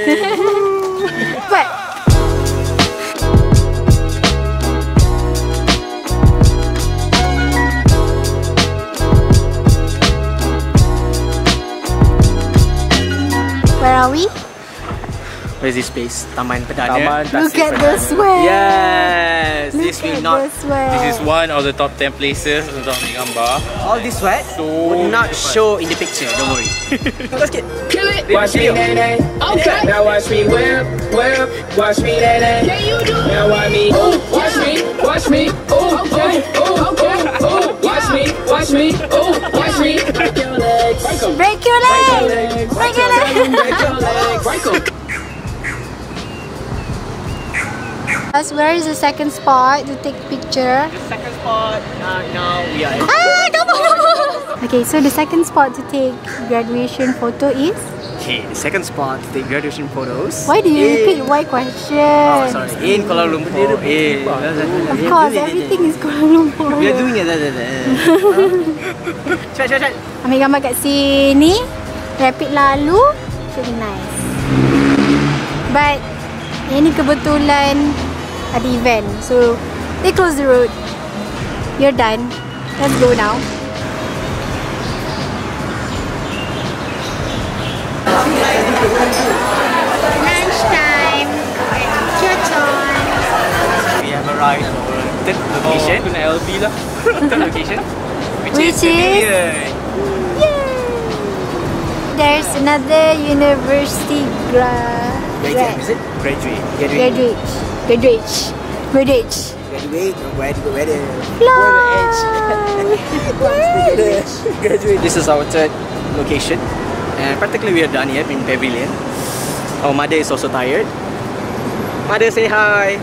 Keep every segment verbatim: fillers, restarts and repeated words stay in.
But where are we? Where's this place? Taman Perdana. Taman Look at the sweat. Yes. Look This will at not. the sweat. This is one of the top ten places untuk ambil gambar. All this sweat So would not show in the picture. Don't worry. Let's get. Kill it. Watch me, nay, nay. Okay. Now watch me whip, whip. Watch me, nay, nay. Can you do? Now watch me. Ooh, watch me, watch me. Ooh, okay. Ooh, okay. Ooh, watch me, watch me. Ooh, watch me. Break your legs. Break your legs. Break your legs. Break your legs. Break them. Where is the second spot to take picture? The second spot. Uh, now we are. At Ah, come on! Okay, so the second spot to take graduation photo is? Okay, the second spot to take graduation photos. Why do you in- repeat why question? Oh, sorry. In Kuala Lumpur. In. Of course, everything is Kuala Lumpur. We are doing it. Cepat, cepat, cepat. Ambil gambar kat sini. Rapid lalu. Should be nice. But ini kebetulan ada event, so they close the road. You're done. Let's go now. Lunch time. Kyoton. We have arrived at our third location. Kena L B lah. Third location. Which, Which is, is- Pavilion. There's another university gra Graduate, is it? Graduate. graduate graduate graduate Graduate. Graduate. Fly. Graduate. This is our third location, and practically we are done here in Pavilion. Our mother is also tired. Mother, say hi.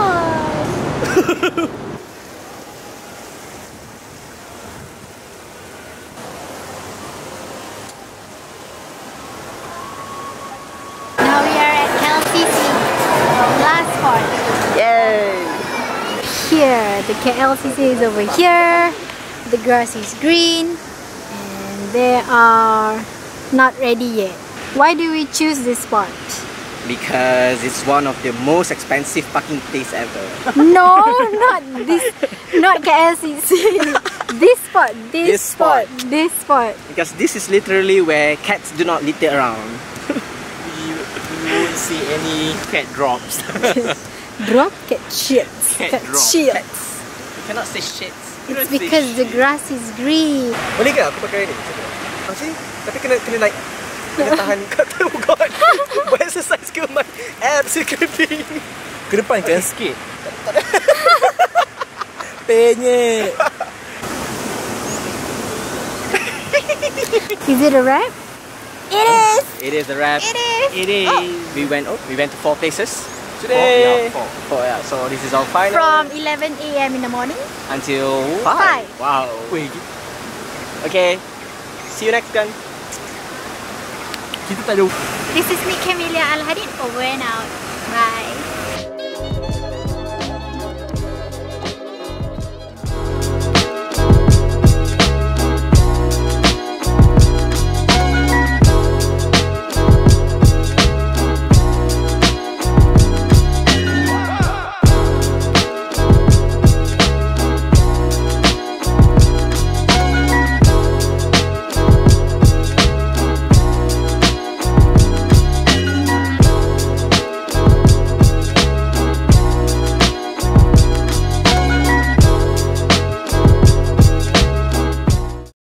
Now we are at L C C last part. Yay! Here, the K L C C is over here. The grass is green, and they are not ready yet. Why do we choose this spot? Because it's one of the most expensive parking place ever. No, not this, not K L C C. This spot, this, This spot, spot. this spot. Because this is literally where cats do not litter around. You won't see any cat drops. Drop cat shits. Cat drop. shits. You cannot say shit. It's because the grass is green. Boleh ke aku pakai ni? Ah, sini. Tapi kena kena like kena tahan kat oh god. Buat exercise ke my abs is cramping. Ke depan kan sikit. Penyek. Is it a wrap? It is. It is a wrap. It is. It is. We went oh, we went to four places Today. today. Four, yeah, four. Four, yeah. So this is our final From eleven A M in the morning. until Five. five. Wow. Weh, Okay. See you next time. kita tak ada This is me, Camelia Al Hadid, over and out. Bye.